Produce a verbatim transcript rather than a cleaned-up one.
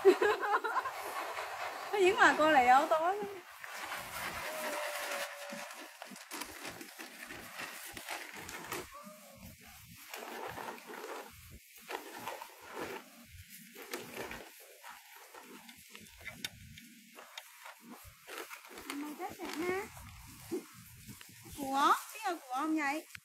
Có những mà cô liều tối. Ủa, biết là của ông vậy?